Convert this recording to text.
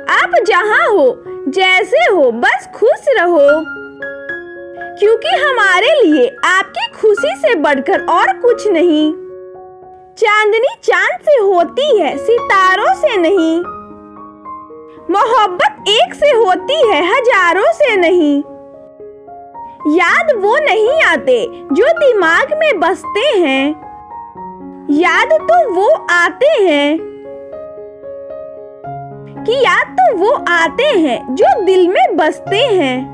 आप जहाँ हो, जैसे हो, बस खुश रहो, क्योंकि हमारे लिए आपकी खुशी से बढ़कर और कुछ नहीं। चांदनी चांद से होती है, सितारों से नहीं। मोहब्बत एक से होती है, हजारों से नहीं। याद वो नहीं आते जो दिमाग में बसते हैं, याद तो वो आते हैं कि याद तो वो आते हैं जो दिल में बसते हैं।